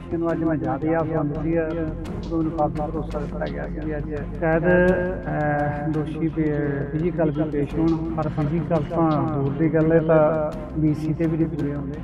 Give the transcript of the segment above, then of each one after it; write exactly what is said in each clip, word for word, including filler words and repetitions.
ਪਿਛੇ ਨੂੰ ਅੱਜ ਮੈਂ ਜ਼ਿਆਦਾ ਆਸ ਬੰਦ ਸੀ ਉਦੋਂ ਮੈਨੂੰ ਕਾਫੀ ਭਰੋਸਾ ਦਿੱਤਾ ਗਿਆ ਸੀ ਵੀ ਅੱਜ ਸ਼ਾਇਦ ਦੋਸ਼ੀ ਫਿਜ਼ੀਕਲ ਵੀ ਪੇਸ਼ ਹੋਣ, ਪਰ ਫਿਜ਼ੀਕਲ ਤਾਂ ਦੂਰ ਦੀ ਗੱਲ ਹੈ, ਤਾਂ ਬੀਸੀ ਤੇ ਵੀ ਨਹੀਂ ਪੂਰੇ ਆਉਂਦੇ।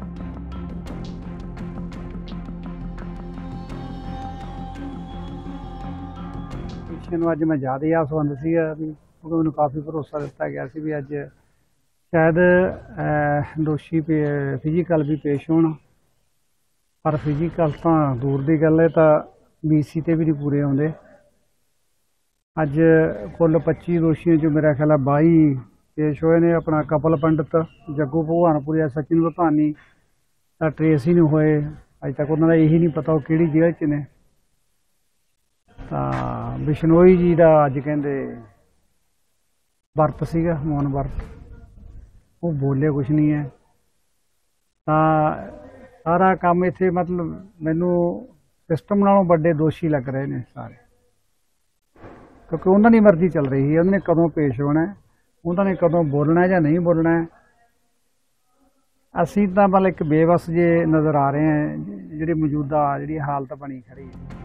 ਪਿਛੇ ਨੂੰ ਅੱਜ ਮੈਂ ਜ਼ਿਆਦਾ ਆਸ ਬੰਦ ਸੀ ਵੀ ਉਦੋਂ ਮੈਨੂੰ ਕਾਫੀ ਭਰੋਸਾ ਦਿੱਤਾ ਗਿਆ ਸੀ ਵੀ ਅੱਜ ਸ਼ਾਇਦ ਦੋਸ਼ੀ ਫਿਜ਼ੀਕਲ ਵੀ ਪੇਸ਼ ਹੋਣ, ਪਰ ਫਿਜ਼ੀਕਲ ਤਾਂ ਦੂਰ ਦੀ ਗੱਲ ਹੈ, ਤਾਂ ਬੀਸੀ ਤੇ ਵੀ ਨਹੀਂ ਪੂਰੇ ਆਉਂਦੇ। ਅੱਜ ਕੁੱਲ ਪੱਚੀ ਦੋਸ਼ੀਆਂ 'ਚੋਂ ਮੇਰਾ ਖਿਆਲ ਹੈ ਬਾਈ ਪੇਸ਼ ਹੋਏ ਨੇ। ਆਪਣਾ ਕਪਲ ਪੰਡਿਤ, ਜੱਗੂ ਭਗਵਾਨਪੁਰੀਆ, ਸਚਿਨ ਵਧਾਨੀ ਤਾਂ ਟਰੇਸ ਹੀ ਨਹੀਂ ਹੋਏ ਅਜੇ ਤੱਕ। ਉਹਨਾਂ ਦਾ ਇਹੀ ਨਹੀਂ ਪਤਾ ਉਹ ਕਿਹੜੀ ਜੇਲ੍ਹ 'ਚ ਨੇ। ਤਾਂ ਬਿਸ਼ਨੋਈ ਜੀ ਦਾ ਅੱਜ ਕਹਿੰਦੇ ਵਰਤ ਸੀਗਾ, ਮੌਨ ਵਰਤ, ਉਹ ਬੋਲੇ ਕੁਛ ਨਹੀਂ ਹੈ। ਤਾਂ ਸਾਰਾ ਕੰਮ ਇੱਥੇ ਮਤਲਬ ਮੈਨੂੰ ਸਿਸਟਮ ਨਾਲੋਂ ਵੱਡੇ ਦੋਸ਼ੀ ਲੱਗ ਰਹੇ ਨੇ ਸਾਰੇ, ਕਿਉਂਕਿ ਉਹਨਾਂ ਦੀ ਮਰਜ਼ੀ ਚੱਲ ਰਹੀ ਹੈ। ਉਹਨਾਂ ਨੇ ਕਦੋਂ ਪੇਸ਼ ਹੋਣਾ, ਉਹਨਾਂ ਨੇ ਕਦੋਂ ਬੋਲਣਾ ਜਾਂ ਨਹੀਂ ਬੋਲਣਾ। ਅਸੀਂ ਤਾਂ ਮਤਲਬ ਇੱਕ ਬੇਵੱਸ ਜੇ ਨਜ਼ਰ ਆ ਰਹੇ ਹਾਂ ਜਿਹੜੀ ਮੌਜੂਦਾ ਜਿਹੜੀ ਹਾਲਤ ਬਣੀ ਖੜੀ ਹੈ।